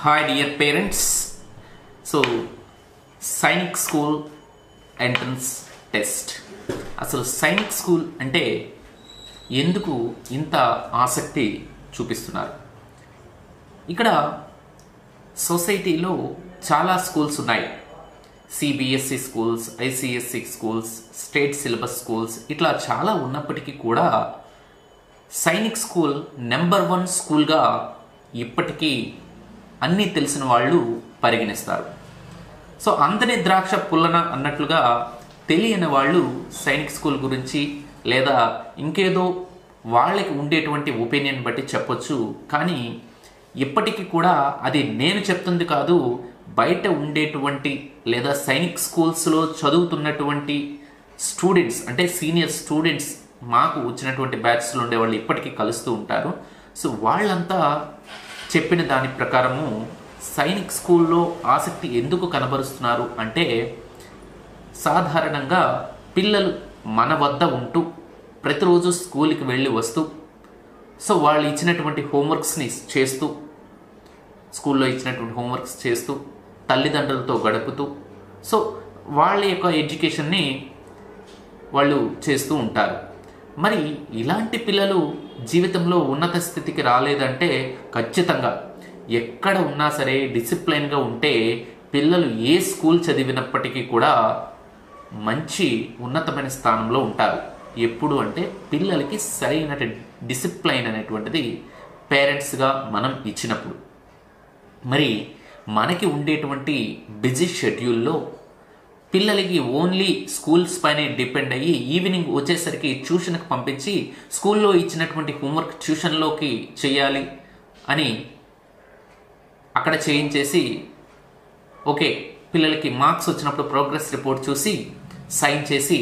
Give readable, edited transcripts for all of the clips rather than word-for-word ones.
Hi dear parents. So Sainik school entrance test. అసలు Sainik school అంటే ఎందుకు ఇంత ఆసక్తి చూపిస్తున్నారు? ఇక్కడ సొసైటీలో చాలా స్కూల్స్ ఉన్నాయి. CBSE schools, ICSE schools, state syllabus schools, ఇట్లా చాలా ఉన్నప్పటికీ కూడా సైనిక్ స్కూల్ నెంబర్ 1 స్కూల్గా ఇప్పటికీ అన్నీ తెలిసిన వాళ్ళు పరిగణిస్తారు. సో అందరి ద్రాక్ష పుల్లన అన్నట్లుగా తెలియని వాళ్ళు సైనిక్ స్కూల్ గురించి లేదా ఇంకేదో వాళ్ళకి ఉండేటువంటి ఒపీనియన్ బట్టి చెప్పొచ్చు. కానీ ఇప్పటికీ కూడా అది నేను చెప్తుంది కాదు, బయట ఉండేటువంటి లేదా సైనిక్ స్కూల్స్లో చదువుతున్నటువంటి స్టూడెంట్స్, అంటే సీనియర్ స్టూడెంట్స్, మాకు వచ్చినటువంటి బ్యాచ్స్లో ఉండేవాళ్ళు ఇప్పటికీ కలుస్తూ ఉంటారు. సో వాళ్ళంతా చెప్పిన దాని ప్రకారము సైనిక్ స్కూల్లో ఆసక్తి ఎందుకు కనబరుస్తున్నారు అంటే, సాధారణంగా పిల్లలు మన వద్ద ఉంటూ ప్రతిరోజు స్కూల్కి వెళ్ళి వస్తూ, సో వాళ్ళు ఇచ్చినటువంటి హోంవర్క్స్ని చేస్తూ, స్కూల్లో ఇచ్చినటువంటి హోంవర్క్స్ చేస్తూ, తల్లిదండ్రులతో గడుపుతూ, సో వాళ్ళ యొక్క ఎడ్యుకేషన్ని వాళ్ళు చేస్తూ ఉంటారు. మరి ఇలాంటి పిల్లలు జీవితంలో ఉన్నత స్థితికి రాలేదంటే ఖచ్చితంగా ఎక్కడ ఉన్నా సరే డిసిప్లైన్గా ఉంటే పిల్లలు ఏ స్కూల్ చదివినప్పటికీ కూడా మంచి ఉన్నతమైన స్థానంలో ఉంటారు. ఎప్పుడు అంటే పిల్లలకి సరైన డిసిప్లైన్ అనేటువంటిది పేరెంట్స్గా మనం ఇచ్చినప్పుడు. మరి మనకి ఉండేటువంటి బిజీ షెడ్యూల్లో పిల్లలకి ఓన్లీ స్కూల్స్ పైనే డిపెండ్ అయ్యి ఈవినింగ్ వచ్చేసరికి ట్యూషన్కి పంపించి స్కూల్లో ఇచ్చినటువంటి హోంవర్క్ ట్యూషన్లోకి చేయాలి అని అక్కడ చేయించేసి, ఓకే పిల్లలకి మార్క్స్ వచ్చినప్పుడు ప్రోగ్రెస్ రిపోర్ట్ చూసి సైన్ చేసి,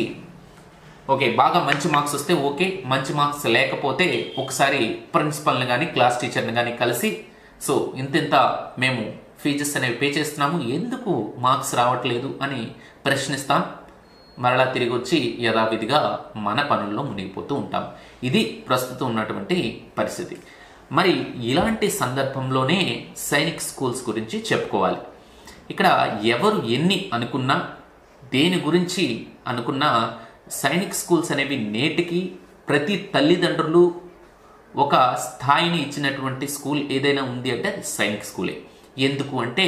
ఓకే బాగా మంచి మార్క్స్ వస్తే ఓకే, మంచి మార్క్స్ లేకపోతే ఒకసారి ప్రిన్సిపల్ని కానీ క్లాస్ టీచర్ని కానీ కలిసి, సో ఇంత మేము ఫీజెస్ అనేవి పే చేస్తున్నాము, ఎందుకు మార్క్స్ రావట్లేదు అని ప్రశ్నిస్తాం. మరలా తిరిగి వచ్చి యథావిధిగా మన పనుల్లో మునిగిపోతూ ఉంటాం. ఇది ప్రస్తుతం ఉన్నటువంటి పరిస్థితి. మరి ఇలాంటి సందర్భంలోనే సైనిక్ స్కూల్స్ గురించి చెప్పుకోవాలి. ఇక్కడ ఎవరు ఎన్ని అనుకున్నా, దేని గురించి అనుకున్నా, సైనిక్ స్కూల్స్ అనేవి నేటికి ప్రతి తల్లిదండ్రులు ఒక స్థాయిని ఇచ్చినటువంటి స్కూల్ ఏదైనా ఉంది అంటే అది సైనిక్ స్కూలే. ఎందుకు అంటే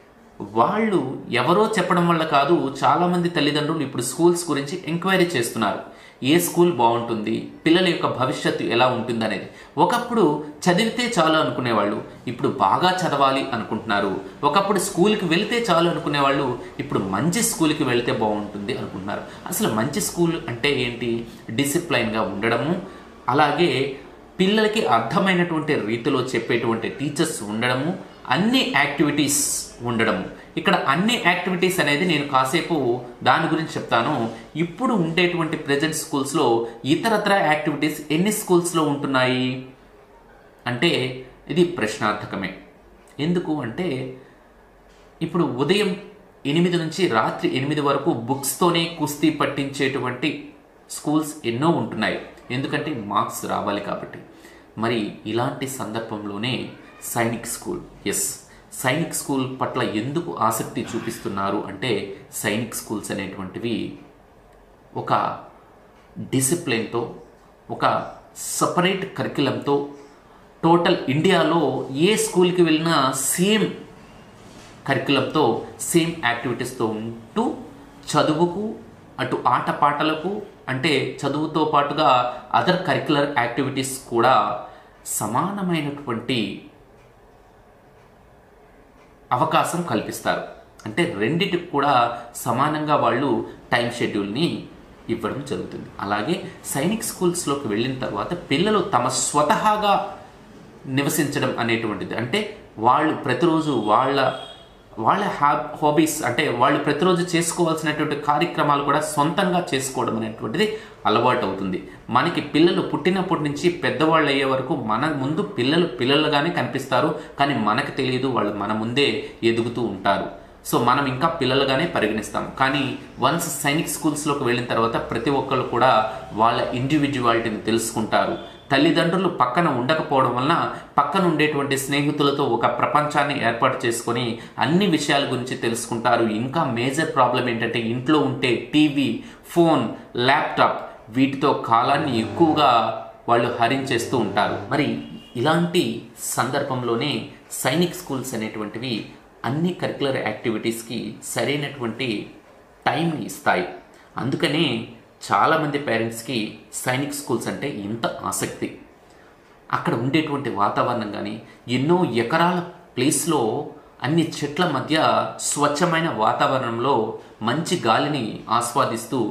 వాళ్ళు ఎవరో చెప్పడం వల్ల కాదు, చాలామంది తల్లిదండ్రులు ఇప్పుడు స్కూల్స్ గురించి ఎంక్వైరీ చేస్తున్నారు. ఏ స్కూల్ బాగుంటుంది, పిల్లల యొక్క భవిష్యత్తు ఎలా ఉంటుంది అనేది. ఒకప్పుడు చదివితే చాలు అనుకునేవాళ్ళు, ఇప్పుడు బాగా చదవాలి అనుకుంటున్నారు. ఒకప్పుడు స్కూల్కి వెళితే చాలు అనుకునేవాళ్ళు, ఇప్పుడు మంచి స్కూల్కి వెళితే బాగుంటుంది అనుకుంటున్నారు. అసలు మంచి స్కూల్ అంటే ఏంటి? డిసిప్లైన్గా ఉండడము, అలాగే పిల్లలకి అర్థమైనటువంటి రీతిలో చెప్పేటువంటి టీచర్స్ ఉండడము, అన్ని యాక్టివిటీస్ ఉండడము. ఇక్కడ అన్ని యాక్టివిటీస్ అనేది నేను కాసేపు దాని గురించి చెప్తాను. ఇప్పుడు ఉండేటువంటి ప్రెజెంట్ స్కూల్స్లో ఇతరత్ర యాక్టివిటీస్ ఎన్ని స్కూల్స్లో ఉంటున్నాయి అంటే ఇది ప్రశ్నార్థకమే. ఎందుకు అంటే ఇప్పుడు ఉదయం 8 నుంచి రాత్రి 8 వరకు బుక్స్తోనే కుస్తీ పట్టించేటువంటి స్కూల్స్ ఎన్నో ఉంటున్నాయి. ఎందుకంటే మార్క్స్ రావాలి కాబట్టి. మరి ఇలాంటి సందర్భంలోనే సైనిక్ స్కూల్, సైనిక్ స్కూల్ పట్ల ఎందుకు ఆసక్తి చూపిస్తున్నారు అంటే, సైనిక్ స్కూల్స్ అనేటువంటివి ఒక డిసిప్లిన్తో, ఒక సపరేట్ కరిక్యులంతో, టోటల్ ఇండియాలో ఏ స్కూల్కి వెళ్ళినా సేమ్ కరిక్యులంతో, సేమ్ యాక్టివిటీస్తో ఉంటూ చదువుకు, అటు ఆటపాటలకు, అంటే చదువుతో పాటుగా అదర్ కరిక్యులర్ యాక్టివిటీస్ కూడా సమానమైనటువంటి అవకాశం కల్పిస్తారు. అంటే రెండిటికి కూడా సమానంగా వాళ్ళు టైం షెడ్యూల్ని ఇవ్వడం జరుగుతుంది. అలాగే సైనిక్ స్కూల్స్లోకి వెళ్ళిన తర్వాత పిల్లలు తమ స్వతహాగా నివసించడం అనేటువంటిది, అంటే వాళ్ళు ప్రతిరోజు వాళ్ళ హాబీస్, అంటే వాళ్ళు ప్రతిరోజు చేసుకోవాల్సినటువంటి కార్యక్రమాలు కూడా సొంతంగా చేసుకోవడం అనేటువంటిది అలవాటు అవుతుంది. మనకి పిల్లలు పుట్టినప్పటి నుంచి పెద్దవాళ్ళు అయ్యే వరకు మన ముందు పిల్లలుగానే కనిపిస్తారు, కానీ మనకు తెలియదు వాళ్ళు మన ముందే ఎదుగుతూ ఉంటారు. సో మనం ఇంకా పిల్లలుగానే పరిగణిస్తాం. కానీ వన్స్ సైనిక్ స్కూల్స్లోకి వెళ్ళిన తర్వాత ప్రతి ఒక్కళ్ళు కూడా వాళ్ళ ఇండివిజువాలిటీని తెలుసుకుంటారు. తల్లిదండ్రులు పక్కన ఉండకపోవడం వలన పక్కన ఉండేటువంటి స్నేహితులతో ఒక ప్రపంచాన్ని ఏర్పాటు చేసుకొని అన్ని విషయాల గురించి తెలుసుకుంటారు. ఇంకా మేజర్ ప్రాబ్లం ఏంటంటే ఇంట్లో ఉంటే టీవీ, ఫోన్, ల్యాప్టాప్ వీటితో కాలాన్ని ఎక్కువగా వాళ్ళు హరించేస్తూ ఉంటారు. మరి ఇలాంటి సందర్భంలోనే సైనిక్ స్కూల్స్ అనేటువంటివి అన్ని కరిక్యులర్ యాక్టివిటీస్కి సరైనటువంటి టైంని ఇస్తాయి. అందుకనే చాలామంది పేరెంట్స్కి సైనిక్ స్కూల్స్ అంటే ఇంత ఆసక్తి. అక్కడ ఉండేటువంటి వాతావరణం కానీ, ఎన్నో ఎకరాల ప్లేస్లో అన్ని చెట్ల మధ్య స్వచ్ఛమైన వాతావరణంలో మంచి గాలిని ఆస్వాదిస్తూ,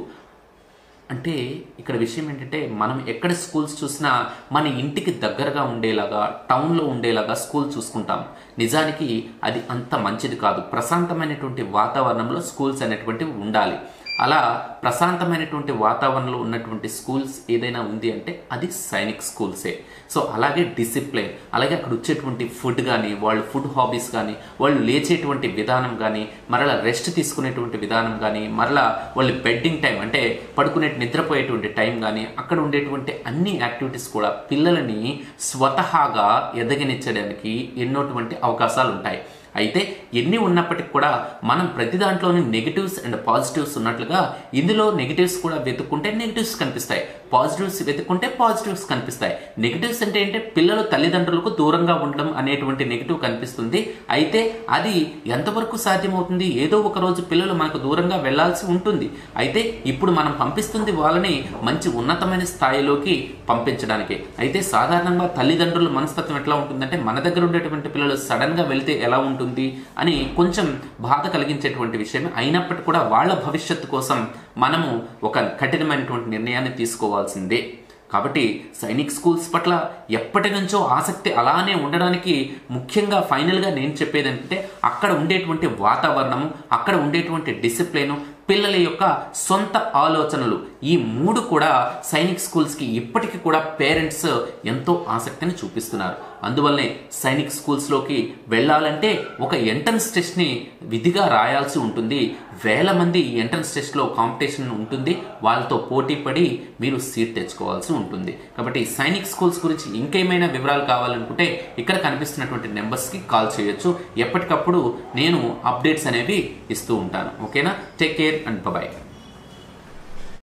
అంటే ఇక్కడ విషయం ఏంటంటే మనం ఎక్కడ స్కూల్స్ చూసినా మన ఇంటికి దగ్గరగా ఉండేలాగా, టౌన్లో ఉండేలాగా స్కూల్ చూసుకుంటాం. నిజానికి అది అంత మంచిది కాదు. ప్రశాంతమైనటువంటి వాతావరణంలో స్కూల్స్ అనేటువంటివి ఉండాలి. అలా ప్రశాంతమైనటువంటి వాతావరణంలో ఉన్నటువంటి స్కూల్స్ ఏదైనా ఉంది అంటే అది సైనిక్ స్కూల్సే. సో అలాగే డిసిప్లిన్, అలాగే అక్కడ వచ్చేటువంటి ఫుడ్ కానీ, వాళ్ళు ఫుడ్ హాబీస్ కానీ, వాళ్ళు లేచేటువంటి విధానం కానీ, మరలా రెస్ట్ తీసుకునేటువంటి విధానం కానీ, మరలా వాళ్ళు బెడ్డింగ్ టైం అంటే నిద్రపోయేటువంటి టైం కానీ, అక్కడ ఉండేటువంటి అన్ని యాక్టివిటీస్ కూడా పిల్లలని స్వతహాగా ఎదగనిచ్చడానికి ఎన్నోటువంటి అవకాశాలు ఉంటాయి. అయితే ఎన్ని ఉన్నప్పటికీ కూడా మనం ప్రతి దాంట్లోని నెగిటివ్స్ అండ్ పాజిటివ్స్ ఉన్నట్లుగా ఇందులో నెగిటివ్స్ కూడా వెతుక్కుంటే నెగిటివ్స్ కనిపిస్తాయి, పాజిటివ్స్ వెతుక్కుంటే పాజిటివ్స్ కనిపిస్తాయి. నెగిటివ్స్ అంటే ఏంటంటే పిల్లలు తల్లిదండ్రులకు దూరంగా ఉండడం అనేటువంటి నెగిటివ్ కనిపిస్తుంది. అయితే అది ఎంతవరకు సాధ్యమవుతుంది? ఏదో ఒక రోజు పిల్లలు మనకు దూరంగా వెళ్లాల్సి ఉంటుంది. అయితే ఇప్పుడు మనం పంపిస్తుంది వాళ్ళని మంచి ఉన్నతమైన స్థాయిలోకి పంపించడానికి. అయితే సాధారణంగా తల్లిదండ్రుల మనస్తత్వం ఎట్లా ఉంటుందంటే మన దగ్గర ఉండేటువంటి పిల్లలు సడన్ గా వెళ్తే ఎలా ఉంటుంది అని కొంచెం బాధ కలిగించేటువంటి విషయమే. అయినప్పటికీ కూడా వాళ్ళ భవిష్యత్తు కోసం మనము ఒక కఠినమైనటువంటి నిర్ణయాన్ని తీసుకోవాల్సిందే. కాబట్టి సైనిక్ స్కూల్స్ పట్ల ఎప్పటి నుంచో ఆసక్తి అలానే ఉండడానికి ముఖ్యంగా ఫైనల్గా నేను చెప్పేది ఏంటంటే అక్కడ ఉండేటువంటి వాతావరణము, అక్కడ ఉండేటువంటి డిసిప్లిన్, పిల్లల యొక్క సొంత ఆలోచనలు, ఈ మూడు కూడా సైనిక్ స్కూల్స్కి ఇప్పటికీ కూడా పేరెంట్స్ ఎంతో ఆసక్తిని చూపిస్తున్నారు. అందువల్లనే సైనిక్ స్కూల్స్లోకి వెళ్ళాలంటే ఒక ఎంట్రన్స్ టెస్ట్ని విధిగా రాయాల్సి ఉంటుంది. వేల మంది ఈ ఎంట్రన్స్ టెస్ట్లో కాంపిటీషన్ ఉంటుంది. వాళ్ళతో పోటీ పడి మీరు సీట్ తెచ్చుకోవాల్సి ఉంటుంది. కాబట్టి సైనిక్ స్కూల్స్ గురించి ఇంకేమైనా వివరాలు కావాలనుకుంటే ఇక్కడ కనిపిస్తున్నటువంటి నెంబర్స్కి కాల్ చేయొచ్చు. ఎప్పటికప్పుడు నేను అప్డేట్స్ అనేవి ఇస్తూ ఉంటాను. ఓకేనా? Take care and bye-bye.